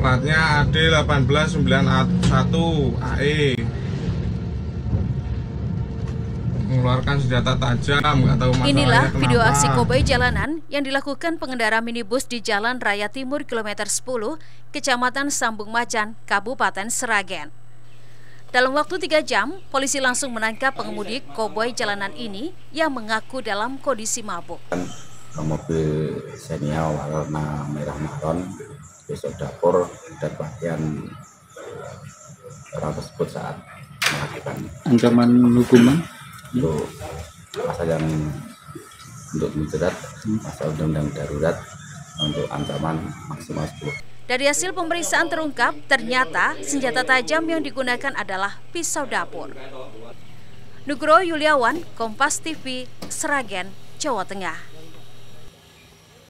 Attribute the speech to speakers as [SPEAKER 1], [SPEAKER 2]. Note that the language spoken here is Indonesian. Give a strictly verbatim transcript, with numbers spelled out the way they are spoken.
[SPEAKER 1] Platnya A D delapan belas sembilan satu A E. Mengeluarkan senjata tajam, nggak tahu masalahnya.
[SPEAKER 2] Inilah
[SPEAKER 1] kenapa.
[SPEAKER 2] Video aksi koboi jalanan yang dilakukan pengendara minibus di Jalan Raya Timur kilometer sepuluh, Kecamatan Sambung Macan, Kabupaten Sragen. Dalam waktu tiga jam, polisi langsung menangkap pengemudi koboi jalanan ini yang mengaku dalam kondisi mabuk.
[SPEAKER 3] Mobil Xenia warna merah maron, besok dapur dan bagian orang tersebut saat melakukan
[SPEAKER 4] ancaman hukuman
[SPEAKER 3] untuk pasal yang untuk menjerat pasal undang-undang darurat untuk ancaman maksimal sepuluh.
[SPEAKER 2] Dari hasil pemeriksaan terungkap, ternyata senjata tajam yang digunakan adalah pisau dapur. Nugroho Yuliawan, Kompas T V, Sragen, Jawa Tengah.